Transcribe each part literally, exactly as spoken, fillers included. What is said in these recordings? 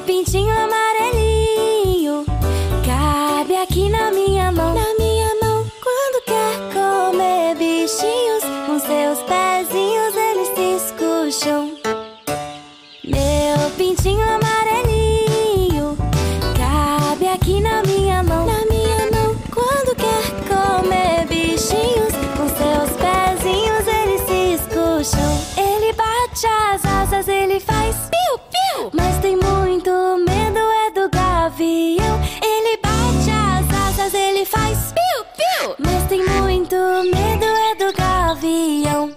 pintinho amarelinho cabe aqui na minha mão. Na minha mão, quando quer comer bichinhos, com seus pezinhos eles se escucham. Meu pintinho amarelinho cabe aqui na minha mão. Na minha mão, quando quer comer bichinhos, com seus pezinhos eles se escucham. Ele bate as asas, ele faz piu, piu, mas tem muito medo é do gavião. Ele bate as asas, ele faz piu, piu, mas tem muito medo é do gavião.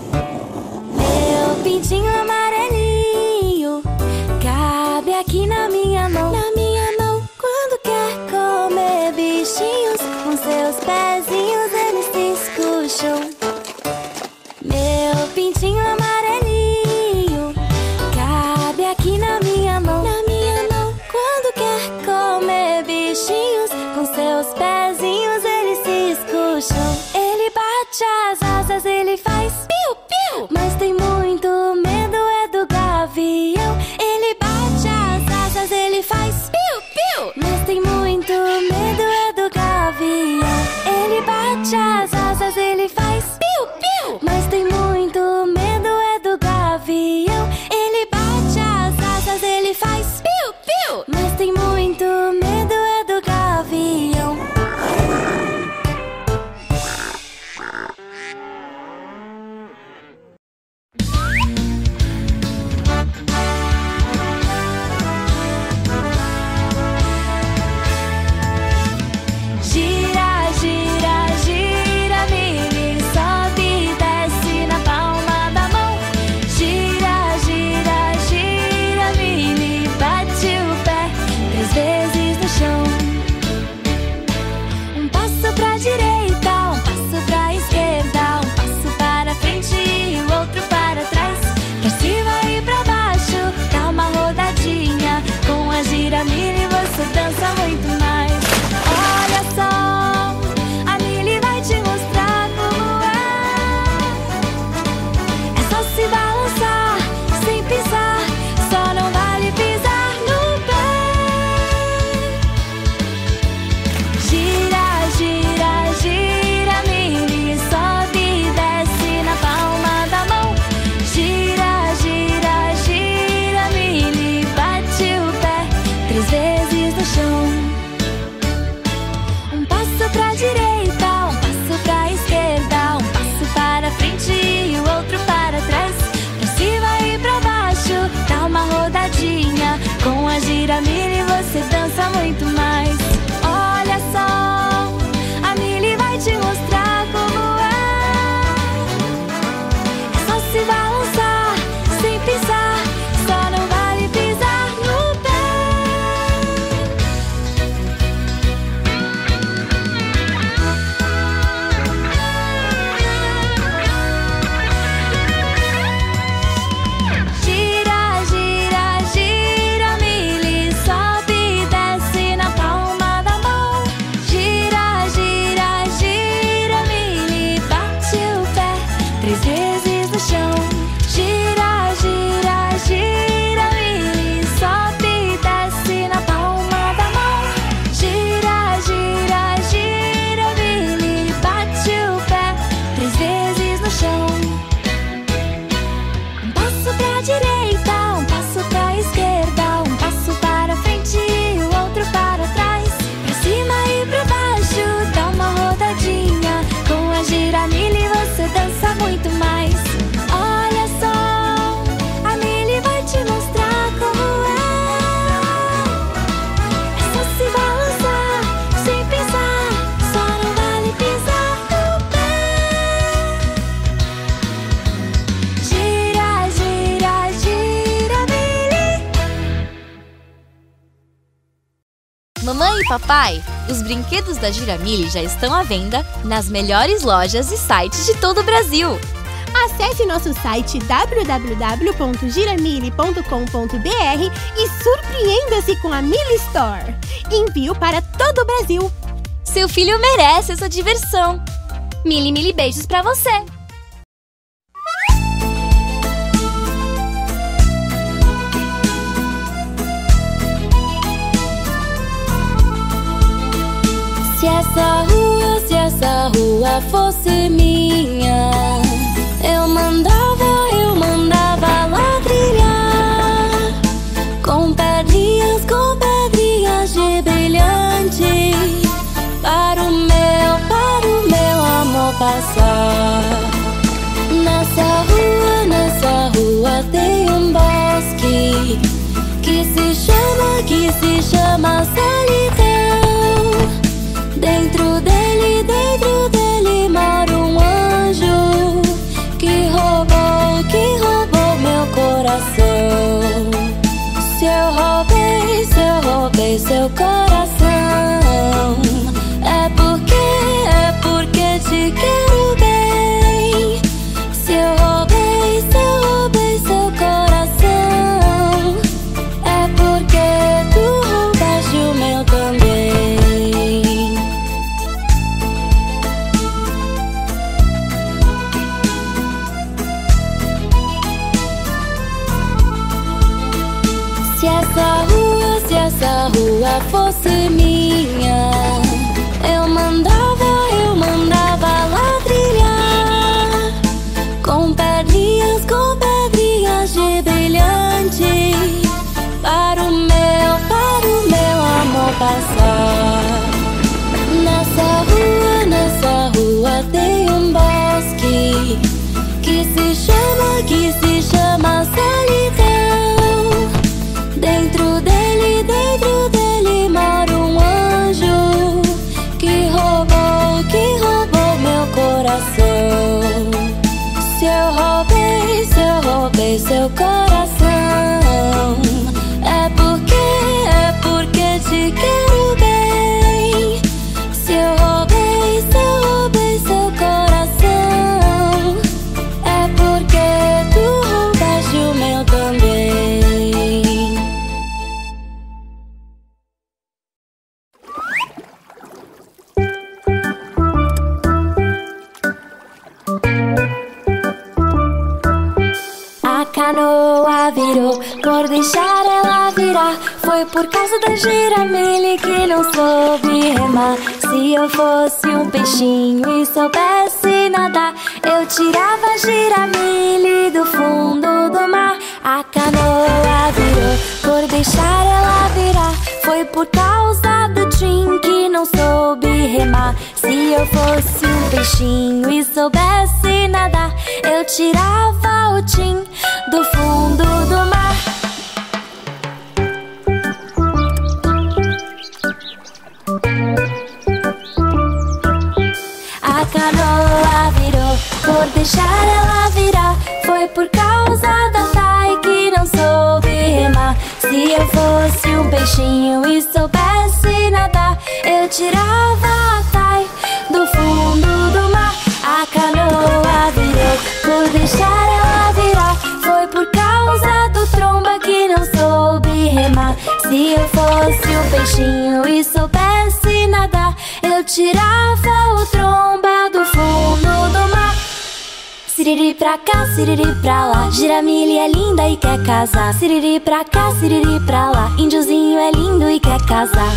Meu pintinho amarelinho cabe aqui na minha mão. Na minha mão, quando quer comer bichinhos, com seus pezinhos eles se escucham. Meu pintinho amarelinho cabe aqui na minha mão. Na minha mão, quando quer comer bichinhos, com seus pezinhos eles se escucham. Ele bate as asas, ele faz piu, piu, mas tem muito medo é do gavião. Ele bate as asas, ele faz piu, piu, mas tem muito medo é do gavião. Ele bate as asas, ele faz piu, piu, mas tem muito medo é do gavião. Ele bate as asas, ele faz piu, piu, mas tem muito medo é do gavião. Gira, gira, gira, Mili, sobe e desce na palma da mão. Gira, gira, gira, Mili, bate o pé três vezes no chão. Um passo pra direita, um passo pra esquerda, um passo para frente e o outro para trás. Pra cima e pra baixo, dá uma rodadinha. Com a gira Mili você dança muito mais. Olha só, a Mili vai te mostrar como é. É só se balançar, sem pisar, só não vale pisar no pé. Gira, gira, gira, Mili, sobe e desce na palma da mão. Gira, gira, gira, Mili, bate o pé três vezes no chão. Um passo pra direita, um passo pra esquerda, um passo para frente e o outro para trás. Pra cima e pra baixo, dá uma rodadinha. Com a gira Mili você dança muito mais. Olha só, a Mili vai te mostrar como é. É só se balançar, sem pisar, só não vale pisar no pé. Gira, gira, gira, Mili, sobe e desce na palma da mão. Gira, gira, gira, Mili, bate o pé três vezes no chão. Gira, gira, gira, Mili, sobe e desce na palma da mão. Gira, gira, gira, Mili, bate o pé três vezes no chão. Um passo pra direita, um passo pra esquerda, um passo para frente e o outro para trás. Pra cima e pra baixo, dá uma rodadinha. Com a gira Mili você dança muito mais. Olha só, a Mili vai te mostrar como é. É só se balançar, sem pensar, só não vale pisar no pé. Gira, gira, gira, Mili. Mamãe e papai, os brinquedos da Gira Mili já estão à venda nas melhores lojas e sites de todo o Brasil. Acesse nosso site w w w ponto giramili ponto com ponto b r e surpreenda-se com a Mili Store. Envio para todo o Brasil. Seu filho merece essa diversão. Mili, Mili, beijos pra você! essa rua, se essa rua fosse minha, eu mandava, eu mandava lá trilhar, com pedrinhas, com pedrinhas de brilhante, para o meu, para o meu amor passar. Nessa rua, nessa rua tem um bosque que se chama, que se chama solidão. Dentro dele, dentro dele mora um anjo que roubou, que roubou meu coração. Se eu roubei, se eu roubei seu coração, é porque, é porque te quero bem. Se eu roubei, se eu roubei seu coração, é porque tu roubaste o meu também. Se essa rua, se essa rua fosse minha, eu mandava, eu mandava lá trilhar, com pedrinhas, com pedrinhas de brilhante, para o meu, para o meu amor passar. Nessa rua, nessa rua tem um bosque que se chama, que se chama solidão. Dentro dele, dentro dele mora um anjo que roubou, que roubou meu coração. Se eu roubei, se eu roubei seu coração, é porque, é porque te quero bem. Se eu roubei, se eu roubei seu coração, é porque tu roubaste o meu também. A canoa virou, por deixar ela virar, foi por causa da giramilha que não soube remar. Se eu fosse um peixinho e soubesse nadar, eu tirava a giramilha do fundo do mar. A canoa virou, por deixar ela virar, foi por causa do Tim que não soube remar. Se eu fosse um peixinho e soubesse nadar, eu tirava o Tim do fundo do mar. A canoa virou, por deixar ela virar, foi por causa da Tai que não soube remar. Se eu fosse um peixinho e soubesse nadar, eu tirava a Tai do fundo do mar. A canoa virou, por deixar ela virar, foi por causa do Tromba que não soube remar. Se eu fosse um peixinho e soubesse nadar, eu tirava o Tromba do fundo do mar. Siriri pra cá, siriri pra lá, giramilha é linda e quer casar. Siriri pra cá, siriri pra lá, índiozinho é lindo e quer casar.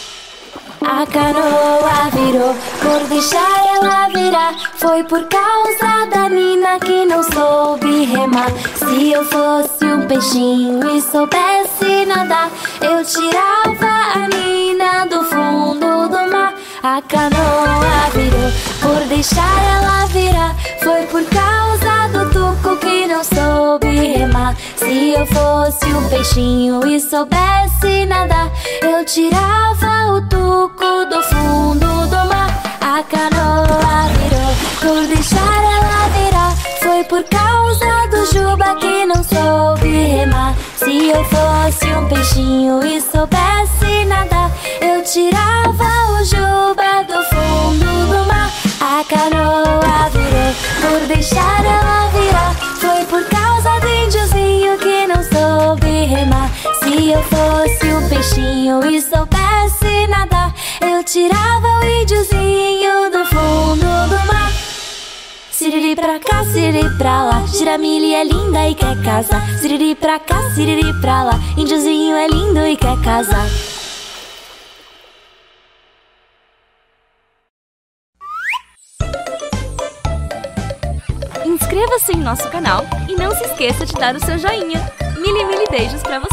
A canoa virou, por deixar ela virar, foi por causa da Nina que não soube remar. Se eu fosse um peixinho e soubesse nadar, eu tirava a Nina do fundo do mar. A canoa virou, por deixar ela virar, foi por causa do Tuco que não soube remar. Se eu fosse um peixinho e soubesse nadar, eu tirava o Tuco do fundo do mar. A canoa virou, por deixar ela virar, foi por causa do Juba que não soube remar. Se eu fosse um peixinho e soubesse nadar, eu tirava o Juba do fundo do mar. A canoa virou, por deixar ela virar, foi por causa do índiozinho que não soube remar. Se eu fosse um peixinho e soubesse nadar, eu tirava o índiozinho do fundo do mar. Siriri pra cá, siriri pra lá, giramilha é linda e quer casar. Siriri pra cá, siriri pra lá, índiozinho é lindo e quer casar. inscreva-se em nosso canal e não se esqueça de dar o seu joinha. Mili, mili beijos pra você!